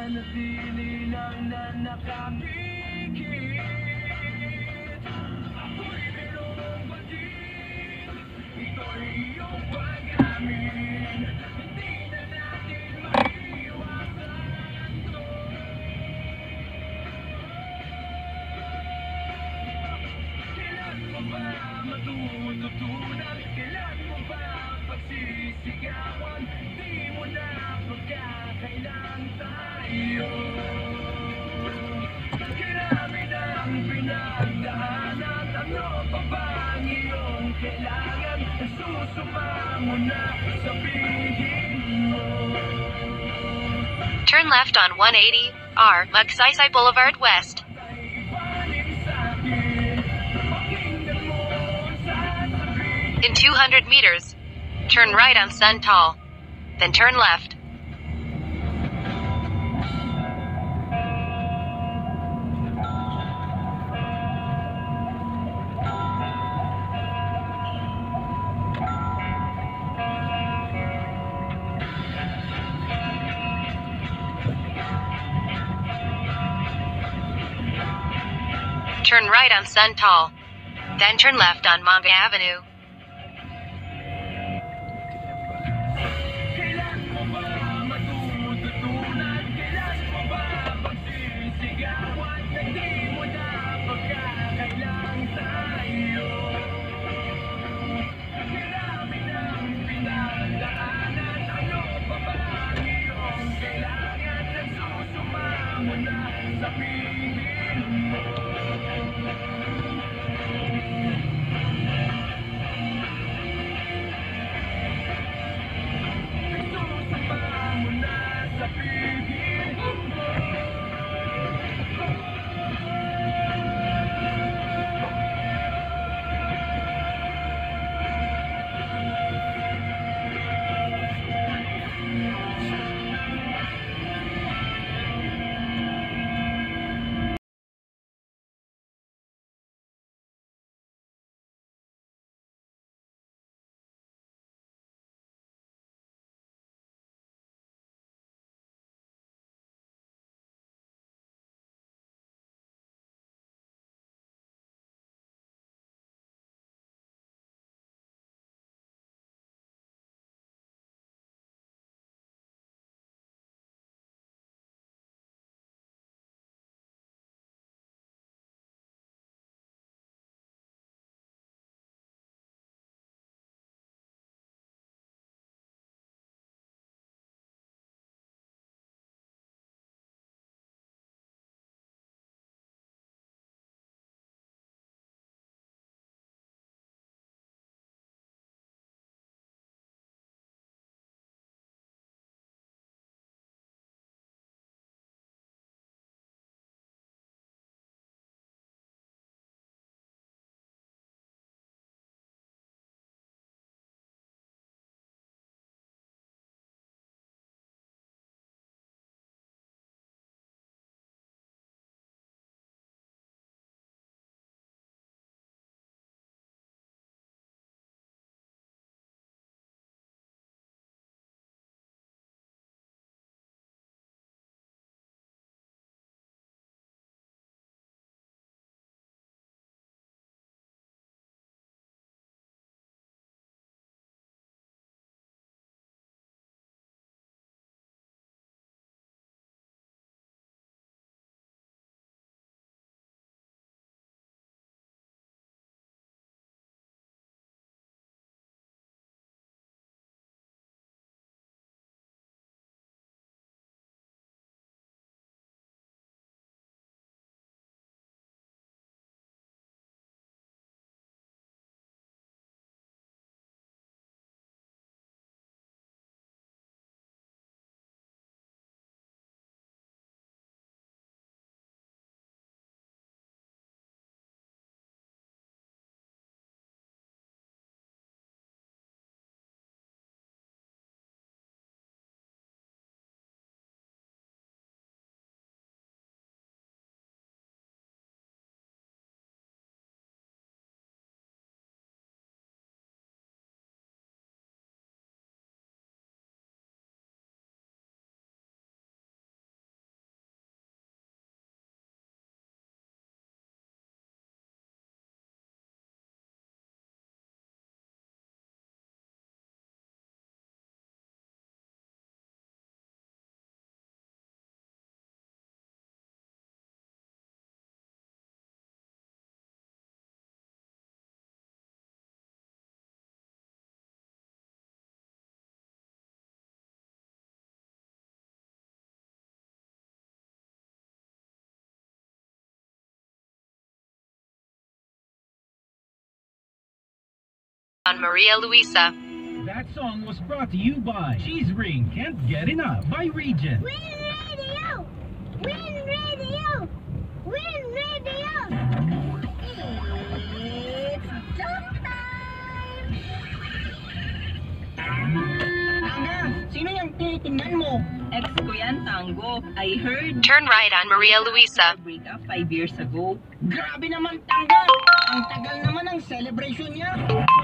mananatili lang na nakapikit. Ako'y merong batin, ito'y iyong pag-amin. Hindi na natin maiiwasan to. Kailan mo ba matututunan? Kailan mo ba pagsisigawan? Di mo na pagkakailan tayo. Kirami ng pinagdaanan, ano pa ba ang iyong kailangan? Susuma mo na, sabihin mo. Turn left on 180R, MAGSAYSAY Boulevard West. In 200 meters, turn right on SANTOL, then turn left. Turn right on SANTOL, then turn left on MANGGA Avenue. Kailan mo ba matututunan? Kailan mo ba pagsisigawan? Hindi mo na pagkakailan tayo. Kirami ng pinagdaanan, ano pa ba ang iyong kailangan? Nagsusuma mo na, sabihin mo. on Maria Luisa. That song was brought to you by Cheese Ring Can't Get Enough by Regent. Win Radio! Win Radio! Win Radio! It's showtime! Mangga, sino yung tinitingnan mo? Ex ko yan, Tango. I heard Turn right on Maria Luisa. break up 5 years ago. Grabe naman, Tangga! Ang tagal naman ng celebration niya.